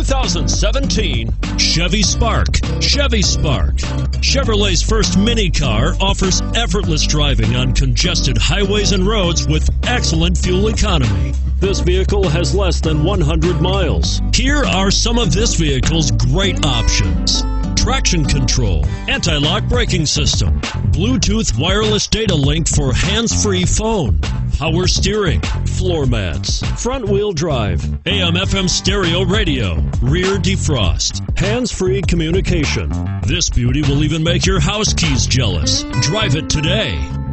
2017 Chevy Spark. Chevy Spark. Chevrolet's first mini car offers effortless driving on congested highways and roads with excellent fuel economy. This vehicle has less than 100 miles. Here are some of this vehicle's great options: traction control, anti-lock braking system, Bluetooth wireless data link for hands-free phone, power steering, floor mats, front-wheel drive, AM/FM stereo radio, rear defrost, hands-free communication. This beauty will even make your house keys jealous. Drive it today.